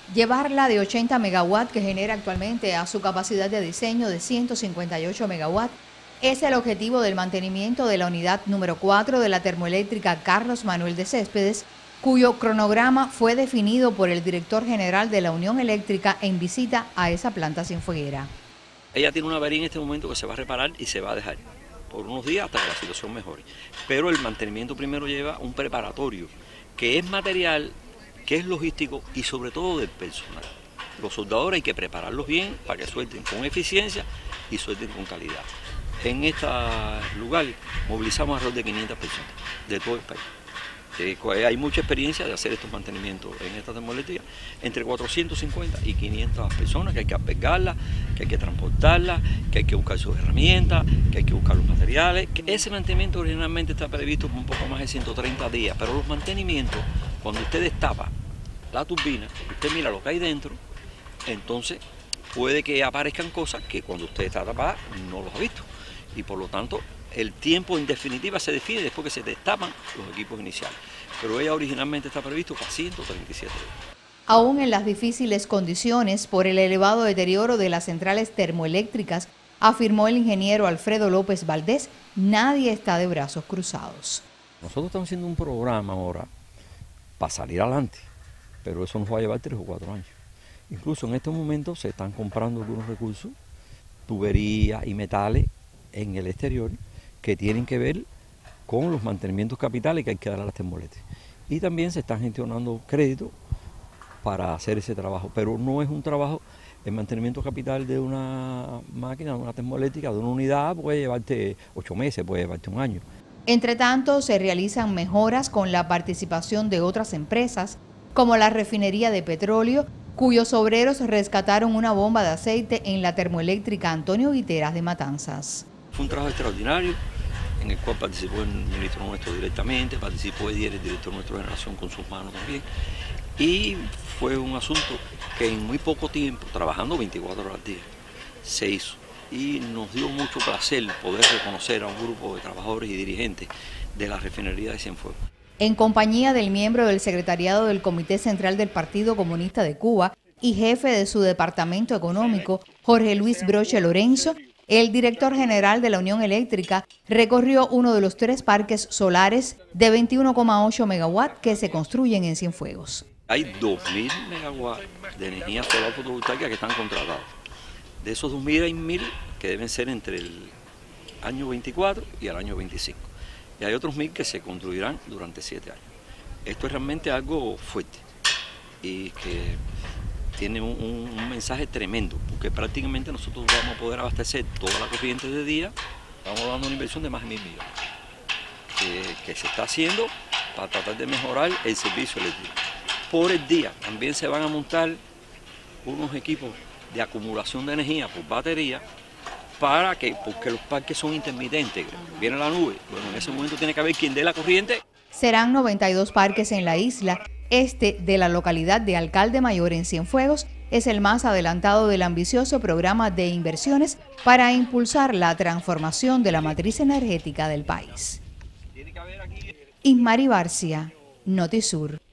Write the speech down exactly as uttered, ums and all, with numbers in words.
Llevarla de ochenta megawatts que genera actualmente a su capacidad de diseño de ciento cincuenta y ocho megawatts es el objetivo del mantenimiento de la unidad número cuatro de la termoeléctrica Carlos Manuel de Céspedes, cuyo cronograma fue definido por el director general de la Unión Eléctrica en visita a esa planta cienfueguera. Ella tiene una avería en este momento que se va a reparar y se va a dejar por unos días hasta que la situación mejore. Pero el mantenimiento primero lleva un preparatorio, que es material, que es logístico y sobre todo del personal. Los soldadores hay que prepararlos bien para que suelten con eficiencia y suelten con calidad. En este lugar movilizamos alrededor de quinientas personas de todo el país. Eh, hay mucha experiencia de hacer estos mantenimientos en esta termoeléctrica, entre cuatrocientas cincuenta y quinientas personas que hay que albergarlas, que hay que transportarlas, que hay que buscar sus herramientas, que hay que buscar los materiales. Ese mantenimiento originalmente está previsto por un poco más de ciento treinta días, pero los mantenimientos, cuando usted destapa la turbina, usted mira lo que hay dentro, entonces puede que aparezcan cosas que cuando usted está tapada no los ha visto. Y por lo tanto, el tiempo en definitiva se define después que se destapan los equipos iniciales. Pero ella originalmente está previsto para ciento treinta y siete días. Aún en las difíciles condiciones por el elevado deterioro de las centrales termoeléctricas, afirmó el ingeniero Alfredo López Valdés, nadie está de brazos cruzados. Nosotros estamos haciendo un programa ahora para salir adelante, pero eso nos va a llevar tres o cuatro años. Incluso en estos momentos se están comprando algunos recursos, tuberías y metales en el exterior que tienen que ver con los mantenimientos capitales que hay que dar a las termoeléctricas. Y también se están gestionando créditos para hacer ese trabajo, pero no es un trabajo, el mantenimiento capital de una máquina, de una termoeléctrica, de una unidad, puede llevarte ocho meses, puede llevarte un año. Entre tanto, se realizan mejoras con la participación de otras empresas, como la refinería de petróleo, cuyos obreros rescataron una bomba de aceite en la termoeléctrica Antonio Guiteras de Matanzas. Fue un trabajo extraordinario en el cual participó el ministro nuestro directamente, participó Edier, el director nuestro de Generación con sus manos también, y fue un asunto que en muy poco tiempo, trabajando veinticuatro horas al día, se hizo. Y nos dio mucho placer poder reconocer a un grupo de trabajadores y dirigentes de la refinería de Cienfuegos. En compañía del miembro del secretariado del Comité Central del Partido Comunista de Cuba y jefe de su departamento económico, Jorge Luis Broche Lorenzo, el director general de la Unión Eléctrica recorrió uno de los tres parques solares de veintiuno coma ocho megawatts que se construyen en Cienfuegos. Hay dos mil megawatts de energía solar fotovoltaica que están contratados. De esos dos mil hay mil que deben ser entre el año veinticuatro y el año veinticinco. Y hay otros mil que se construirán durante siete años. Esto es realmente algo fuerte y que tiene un, un mensaje tremendo, porque prácticamente nosotros vamos a poder abastecer toda la corriente de día. Estamos dando una inversión de más de mil millones que, que se está haciendo para tratar de mejorar el servicio eléctrico. Por el día también se van a montar unos equipos de acumulación de energía por batería, para que, porque los parques son intermitentes, viene la nube, bueno, en ese momento tiene que haber quien dé la corriente. Serán noventa y dos parques en la isla. Este de la localidad de Alcalde Mayor en Cienfuegos es el más adelantado del ambicioso programa de inversiones para impulsar la transformación de la matriz energética del país. Ismari Barcia, Notisur.